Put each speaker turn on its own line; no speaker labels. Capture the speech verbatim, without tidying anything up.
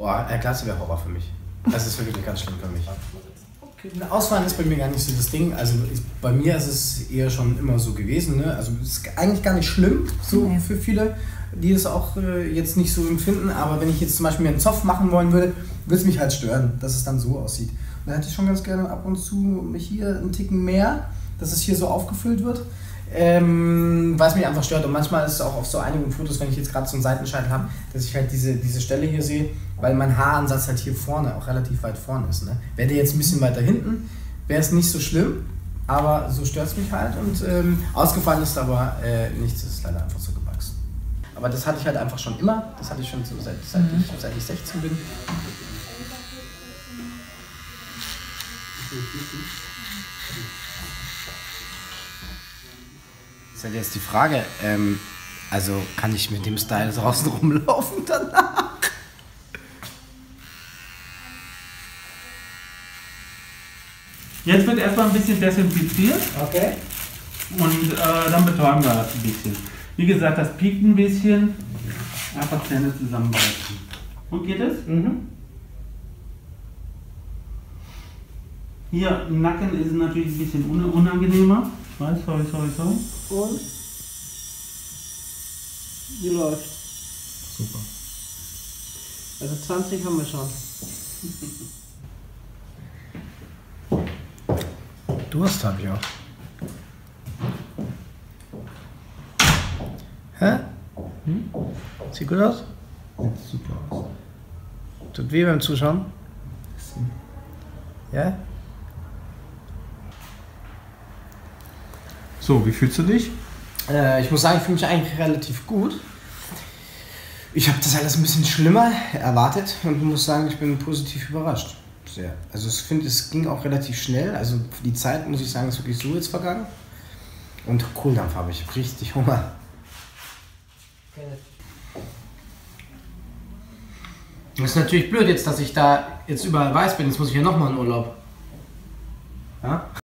Boah, äh, Glatze wäre Horror für mich. Das ist wirklich ganz schlimm für mich. Okay. Ausfahren ist bei mir gar nicht so das Ding. Also ich, bei mir ist es eher schon immer so gewesen. Ne? Also es ist eigentlich gar nicht schlimm, so okay. Für viele, die es auch äh, jetzt nicht so empfinden. Aber wenn ich jetzt zum Beispiel mir einen Zopf machen wollen würde, würde es mich halt stören, dass es dann so aussieht. Und dann hätte ich schon ganz gerne ab und zu hier einen Ticken mehr, dass es hier so aufgefüllt wird. Ähm, weil es mich einfach stört. Und manchmal ist es auch auf so einigen Fotos, wenn ich jetzt gerade so einen Seitenscheitel habe, dass ich halt diese, diese Stelle hier sehe, weil mein Haaransatz halt hier vorne, auch relativ weit vorne ist. Ne? Wäre der jetzt ein bisschen weiter hinten, wäre es nicht so schlimm, aber so stört es mich halt. Und ähm, ausgefallen ist aber äh, nichts, es ist leider einfach so gewachsen. Aber das hatte ich halt einfach schon immer, das hatte ich schon so seit, seit, mhm. ich, seit ich sechzehn bin. Das ist halt jetzt die Frage, ähm, also kann ich mit dem Style draußen rumlaufen danach?
Jetzt wird erstmal ein bisschen desinfiziert.
Okay.
Und äh, dann betäuben wir das ein bisschen. Wie gesagt, das piekt ein bisschen. Einfach Zähne zusammenbeißen. Und geht es?
Mhm.
Hier im Nacken ist es natürlich ein bisschen unangenehmer. Ich weiß, sorry, sorry, sorry.
Und? Wie läuft?
Super.
Also zwanzig haben wir schon. Durst habe ich auch. Hä? Hm? Sieht gut aus?
Sieht super aus.
Tut weh beim Zuschauen? Ja?
So, wie fühlst du dich?
Äh, ich muss sagen, ich fühle mich eigentlich relativ gut. Ich habe das alles ein bisschen schlimmer erwartet und muss sagen, ich bin positiv überrascht. Sehr. Also ich finde, es ging auch relativ schnell. Also für die Zeit, muss ich sagen, ist wirklich so jetzt vergangen. Und Kohldampf habe ich richtig Hunger. Das ist natürlich blöd jetzt, dass ich da jetzt überall weiß bin. Jetzt muss ich ja nochmal in Urlaub. Ja?